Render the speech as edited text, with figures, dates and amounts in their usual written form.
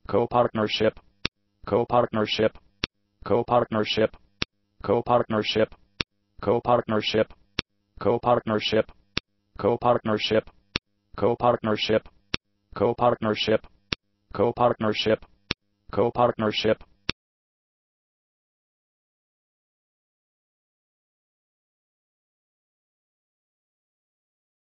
co-partnership, co-partnership, co-partnership, co-partnership, co-partnership, co-partnership, co-partnership, co-partnership, co-partnership, co-partnership, co-partnership,